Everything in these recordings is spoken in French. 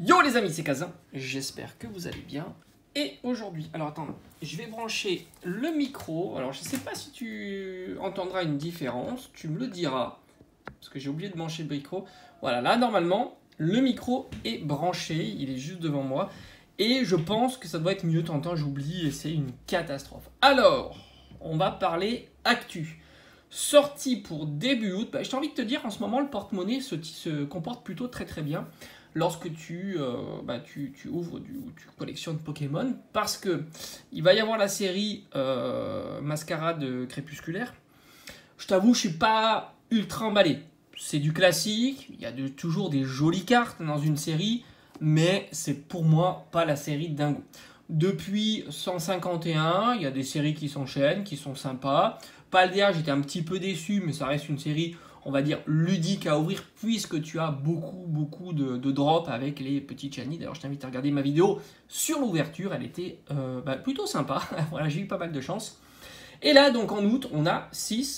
Yo les amis, c'est Kazin, j'espère que vous allez bien. Et aujourd'hui, alors attends, je vais brancher le micro. Alors je sais pas si tu entendras une différence, tu me le diras. Parce que j'ai oublié de brancher le micro. Voilà, là normalement, le micro est branché, il est juste devant moi. Et je pense que ça doit être mieux, t'entends, j'oublie et c'est une catastrophe. Alors, on va parler actu. Sortie pour début août, j'ai envie de te dire en ce moment le porte-monnaie se comporte plutôt très bien lorsque tu ouvres tu collectionnes Pokémon, parce que il va y avoir la série Mascarade crépusculaire. Je t'avoue, je suis pas ultra emballé. C'est du classique, il y a toujours des jolies cartes dans une série, mais c'est pour moi pas la série dingo. Depuis 151, il y a des séries qui s'enchaînent, qui sont sympas. Paldea, j'étais un petit peu déçu, mais ça reste une série, on va dire, ludique à ouvrir, puisque tu as beaucoup de drops avec les petits chani. D'ailleurs, je t'invite à regarder ma vidéo sur l'ouverture, elle était plutôt sympa. Voilà, j'ai eu pas mal de chance. Et là, donc en août, on a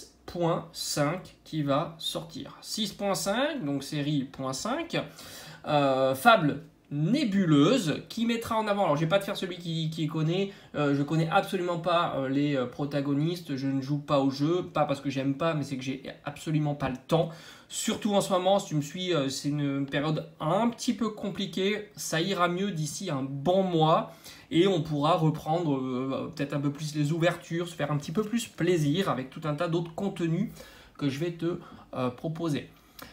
6.5 qui va sortir. 6.5, donc série .5, Fable nébuleuse qui mettra en avant, alors je vais pas te faire celui qui connaît, je connais absolument pas les protagonistes, je ne joue pas au jeu, pas parce que j'aime pas, mais c'est que j'ai absolument pas le temps, surtout en ce moment, si tu me suis, c'est une période un petit peu compliquée, ça ira mieux d'ici un bon mois, et on pourra reprendre peut-être un peu plus les ouvertures, se faire un petit peu plus plaisir avec tout un tas d'autres contenus que je vais te proposer.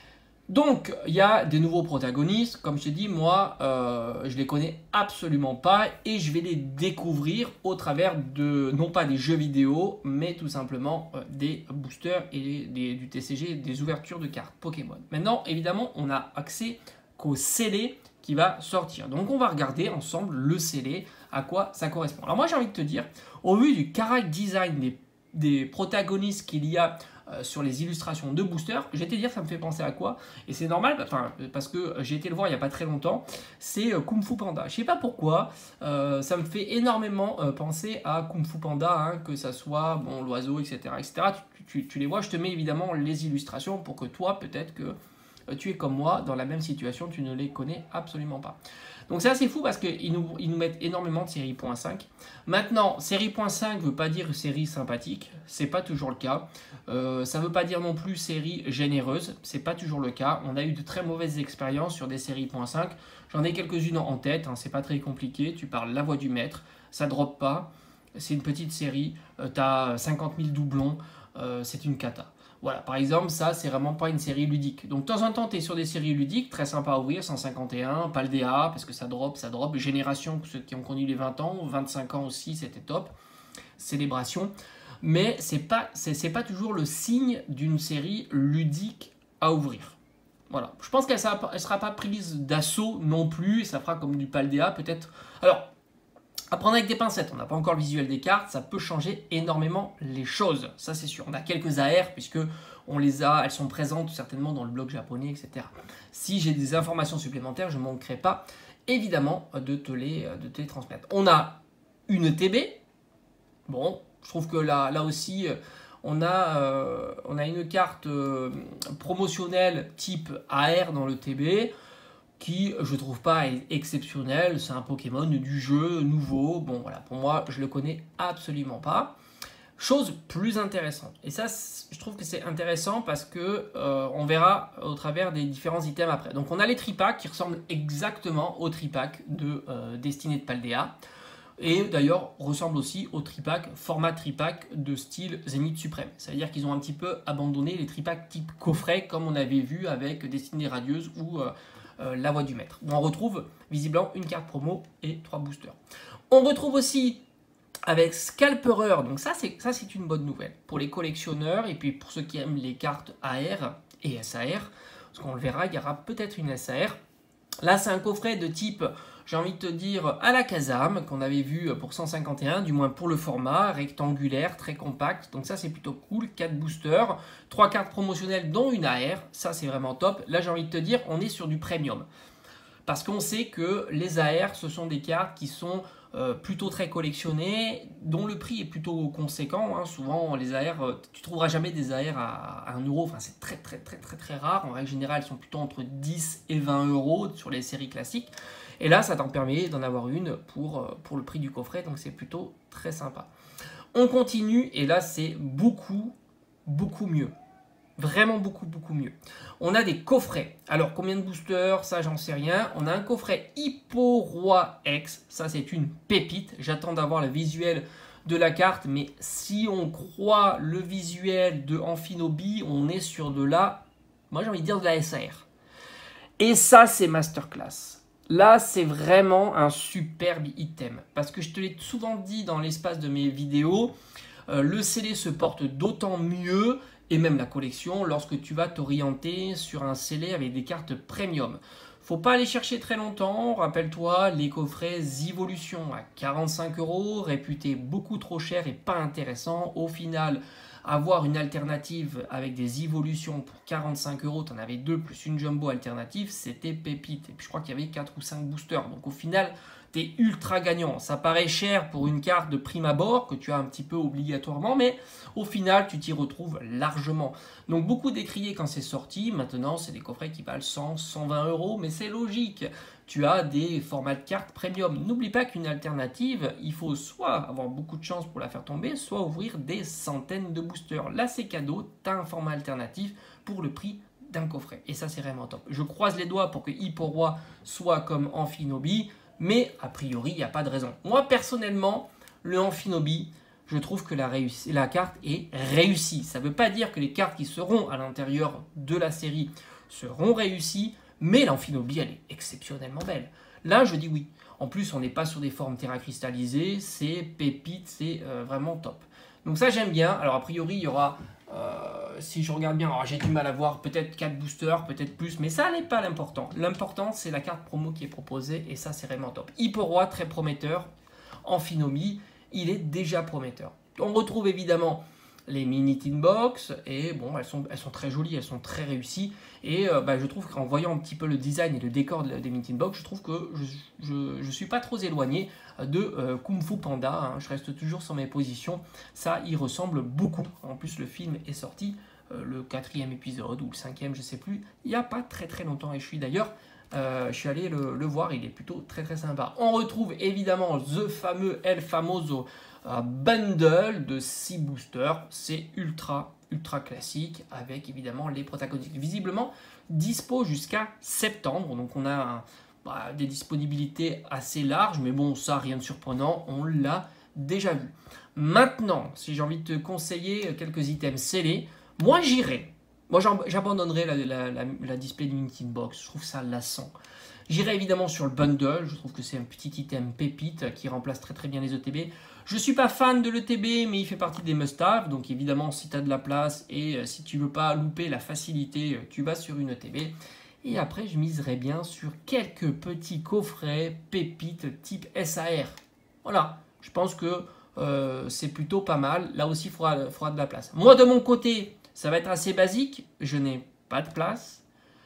Donc, il y a des nouveaux protagonistes. Comme je t'ai dit, moi, je les connais absolument pas et je vais les découvrir au travers de, non pas des jeux vidéo, mais tout simplement des boosters et du TCG, des ouvertures de cartes Pokémon. Maintenant, évidemment, on a accès qu'au scellé qui va sortir. Donc, on va regarder ensemble le scellé, à quoi ça correspond. Alors, moi, j'ai envie de te dire, au vu du character design des protagonistes qu'il y a sur les illustrations de booster, je vais te dire ça me fait penser à quoi, et c'est normal, parce que j'ai été le voir il n'y a pas très longtemps, c'est Kung Fu Panda. Je sais pas pourquoi, ça me fait énormément penser à Kung Fu Panda, hein, que ça soit bon, l'oiseau, etc. Tu les vois, je te mets évidemment les illustrations pour que toi, peut-être que tu es comme moi, dans la même situation, tu ne les connais absolument pas. Donc c'est assez fou parce qu'ils nous mettent énormément de série .5. Maintenant, série .5 ne veut pas dire série sympathique, c'est pas toujours le cas. Ça ne veut pas dire non plus série généreuse, c'est pas toujours le cas. On a eu de très mauvaises expériences sur des séries .5. J'en ai quelques-unes en tête, hein, c'est pas très compliqué. Tu parles La Voix du Maître, ça ne drop pas. C'est une petite série, tu as 50 000 doublons, c'est une cata. Voilà, par exemple, ça, c'est vraiment pas une série ludique. Donc, de temps en temps, tu es sur des séries ludiques, très sympa à ouvrir, 151, Paldea, parce que ça drop. Génération, pour ceux qui ont connu les 20 ans, 25 ans aussi, c'était top. Célébration. Mais c'est pas toujours le signe d'une série ludique à ouvrir. Voilà, je pense qu'elle ne sera pas prise d'assaut non plus, et ça fera comme du Paldea, peut-être. Alors, à prendre avec des pincettes, on n'a pas encore le visuel des cartes, ça peut changer énormément les choses, ça c'est sûr. On a quelques AR puisque elles sont présentes certainement dans le blog japonais, etc. Si j'ai des informations supplémentaires, je ne manquerai pas évidemment de te les transmettre. On a une TB, bon, je trouve que là aussi, on a une carte promotionnelle type AR dans le TB, qui je trouve pas exceptionnel, c'est un Pokémon du jeu nouveau, bon voilà, pour moi je le connais absolument pas. Chose plus intéressante, et ça je trouve que c'est intéressant parce que on verra au travers des différents items après. Donc on a les tripacks qui ressemblent exactement aux tripacks de Destinée de Paldea, et d'ailleurs ressemblent aussi aux tripacks, format tripack de style Zénith Suprême. Ça veut dire qu'ils ont un petit peu abandonné les tripacks type coffret comme on avait vu avec Destinée Radieuse ou La Voix du Maître, où on retrouve visiblement une carte promo et 3 boosters. On retrouve aussi avec Scalperer, donc ça c'est une bonne nouvelle pour les collectionneurs et puis pour ceux qui aiment les cartes AR et SAR, parce qu'on le verra, il y aura peut-être une SAR. Là c'est un coffret de type, j'ai envie de te dire, à la Kazam, qu'on avait vu pour 151, du moins pour le format, rectangulaire, très compact. Donc ça, c'est plutôt cool. 4 boosters, 3 cartes promotionnelles, dont une AR. Ça, c'est vraiment top. Là, j'ai envie de te dire, on est sur du premium. Parce qu'on sait que les AR, ce sont des cartes qui sont plutôt très collectionnées, dont le prix est plutôt conséquent. Hein. Souvent, les AR, tu ne trouveras jamais des AR à 1 euro. Enfin, c'est très rare. En règle générale, ils sont plutôt entre 10 et 20 euros sur les séries classiques. Et là, ça t'en permet d'en avoir une pour le prix du coffret. Donc, c'est plutôt très sympa. On continue et là, c'est beaucoup mieux. Vraiment beaucoup mieux. On a des coffrets. Alors, combien de boosters? Ça, j'en sais rien. On a un coffret Hippo Roi X. Ça, c'est une pépite. J'attends d'avoir le visuel de la carte. Mais si on croit le visuel de Amphinobi, on est sur de la... Moi, j'ai envie de dire de la SAR. Et ça, c'est masterclass. Là, c'est vraiment un superbe item. Parce que je te l'ai souvent dit dans l'espace de mes vidéos, le scellé se porte d'autant mieux, et même la collection, lorsque tu vas t'orienter sur un scellé avec des cartes premium. Faut pas aller chercher très longtemps. Rappelle-toi, les coffrets Evolution à 45 €, réputés beaucoup trop cher et pas intéressant. Au final, avoir une alternative avec des évolutions pour 45 €, tu en avais 2 plus une jumbo alternative, c'était pépite. Et puis je crois qu'il y avait 4 ou 5 boosters. Donc au final, tu es ultra gagnant. Ça paraît cher pour une carte de prime abord que tu as un petit peu obligatoirement, mais au final, tu t'y retrouves largement. Donc beaucoup décrié quand c'est sorti. Maintenant, c'est des coffrets qui valent 100, 120 €, mais c'est logique. Tu as des formats de cartes premium. N'oublie pas qu'une alternative, il faut soit avoir beaucoup de chance pour la faire tomber, soit ouvrir des centaines de boosters. Là, c'est cadeau, tu as un format alternatif pour le prix d'un coffret. Et ça, c'est vraiment top. Je croise les doigts pour que Hippo Roi soit comme Amphinobi, mais a priori, il n'y a pas de raison. Moi, personnellement, le Amphinobi, je trouve que la carte est réussie. Ça ne veut pas dire que les cartes qui seront à l'intérieur de la série seront réussies, mais l'Amphinobi, elle est exceptionnellement belle. Là, je dis oui. En plus, on n'est pas sur des formes terra cristallisées, c'est pépite, c'est vraiment top. Donc ça, j'aime bien. Alors, a priori, il y aura, si je regarde bien, j'ai du mal à voir, peut-être 4 boosters, peut-être plus, mais ça n'est pas l'important. L'important, c'est la carte promo qui est proposée, et ça, c'est vraiment top. Hippo Roi, très prometteur. Amphinobi, il est déjà prometteur. On retrouve évidemment les mini tin box, et bon, elles sont très jolies, elles sont très réussies, et je trouve qu'en voyant un petit peu le design et le décor des mini tin box, je trouve que je suis pas trop éloigné de Kung Fu Panda, hein. Je reste toujours sur mes positions, ça y ressemble beaucoup. En plus, le film est sorti, le 4e épisode, ou le 5e, je sais plus, il n'y a pas très longtemps, et je suis d'ailleurs... je suis allé le voir, il est plutôt très sympa. On retrouve évidemment the fameux El Famoso bundle de 6 boosters. C'est ultra classique avec évidemment les protagonistes. Visiblement dispo jusqu'à septembre, donc on a des disponibilités assez larges, mais bon, ça rien de surprenant, on l'a déjà vu. Maintenant, si j'ai envie de te conseiller quelques items scellés, moi j'irai. Moi, j'abandonnerai la display de Mini Tin Box. Je trouve ça lassant. J'irai évidemment sur le bundle. Je trouve que c'est un petit item pépite qui remplace très bien les ETB. Je ne suis pas fan de l'ETB, mais il fait partie des must-have. Donc évidemment, si tu as de la place et si tu ne veux pas louper la facilité, tu vas sur une ETB. Et après, je miserai bien sur quelques petits coffrets pépites type SAR. Voilà, je pense que c'est plutôt pas mal. Là aussi, il faudra de la place. Moi, de mon côté... Ça va être assez basique, je n'ai pas de place.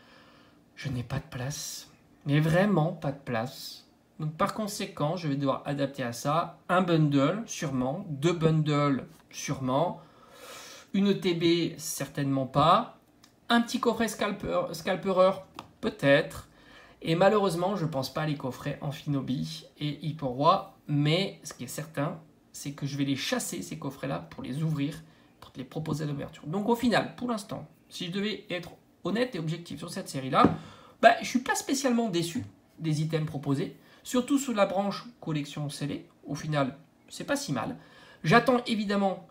Je n'ai pas de place, mais vraiment pas de place. Donc par conséquent, je vais devoir adapter à ça un bundle, sûrement, 2 bundles, sûrement, une ETB, certainement pas, un petit coffret scalpereur, peut-être, et malheureusement, je ne pense pas à les coffrets Amphinobi et Hippo Roi, mais ce qui est certain, c'est que je vais les chasser, ces coffrets-là, pour les ouvrir, les proposer à l'ouverture. Donc au final, pour l'instant, si je devais être honnête et objectif sur cette série-là, je ne suis pas spécialement déçu des items proposés, surtout sur la branche collection scellée. Au final, c'est pas si mal. J'attends évidemment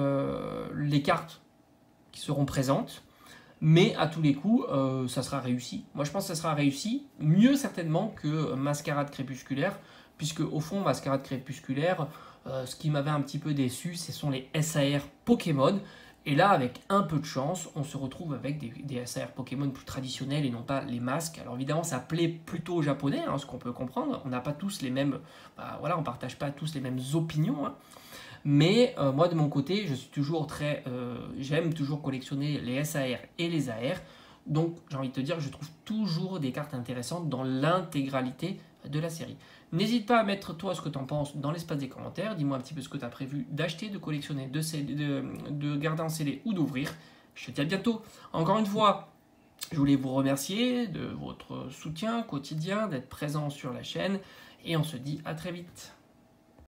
les cartes qui seront présentes, mais à tous les coups, ça sera réussi. Moi, je pense que ça sera réussi, mieux certainement que Mascarade Crépusculaire, puisque au fond, Mascarade Crépusculaire, ce qui m'avait un petit peu déçu, ce sont les SAR Pokémon. Et là, avec un peu de chance, on se retrouve avec des SAR Pokémon plus traditionnels et non pas les masques. Alors évidemment, ça plaît plutôt aux Japonais, hein, ce qu'on peut comprendre. On n'a pas tous les mêmes... voilà, on ne partage pas tous les mêmes opinions. Hein. Mais moi, de mon côté, je suis toujours j'aime toujours collectionner les SAR et les AR. Donc j'ai envie de te dire, je trouve toujours des cartes intéressantes dans l'intégralité de la série. N'hésite pas à mettre toi ce que tu en penses dans l'espace des commentaires. Dis-moi un petit peu ce que tu as prévu d'acheter, de collectionner, de garder en CD ou d'ouvrir. Je te dis à bientôt. Encore une fois, je voulais vous remercier de votre soutien quotidien, d'être présent sur la chaîne. Et on se dit à très vite.